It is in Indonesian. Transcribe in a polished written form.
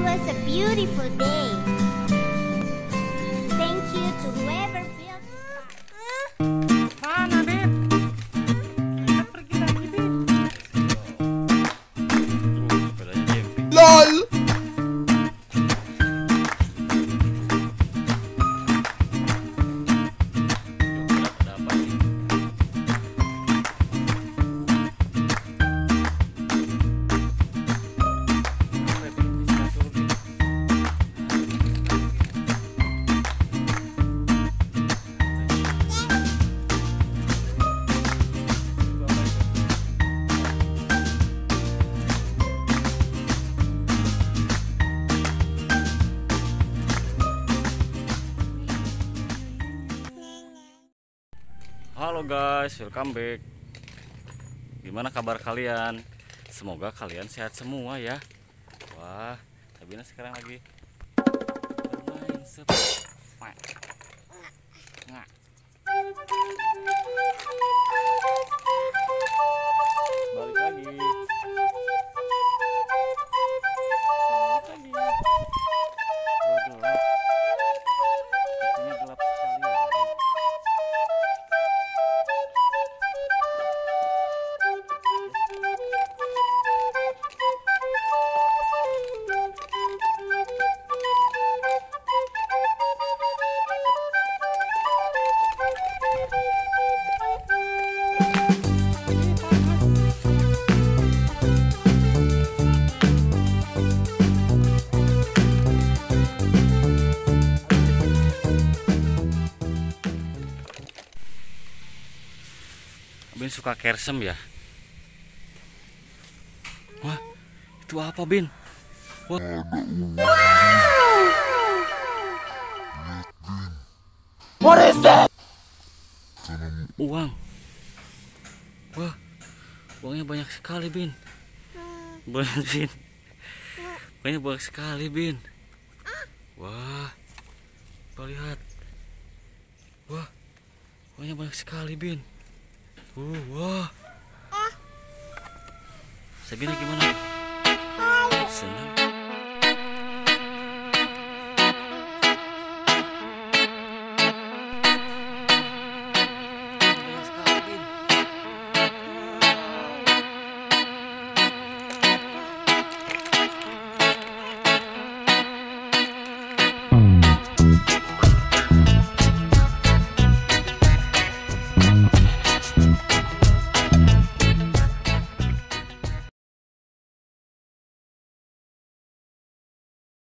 was a beautiful day. Thank you to whoever built this park. Mana, Bin? Kita pergi lagi, Bin. Sepedanya jemping. LOL. Ada apa sih? Apa ya, Bin? Bisa turun, Bin. Halo guys, welcome back. Gimana kabar kalian? Semoga kalian sehat semua ya. Wah, Sabina sekarang lagi bermain sepeda. Nah. Balik lagi. Gelap. Sepertinya gelap sekali ya. Bin suka kersem ya. Wah, itu apa, Bin? Wah, What is that? uang. Wah, uangnya banyak sekali, Bin. Banyak, Bin. Uangnya banyak sekali, Bin. Wah, coba lihat. Wah, uangnya banyak sekali, Bin. Wah. Sabina gimana? Senang.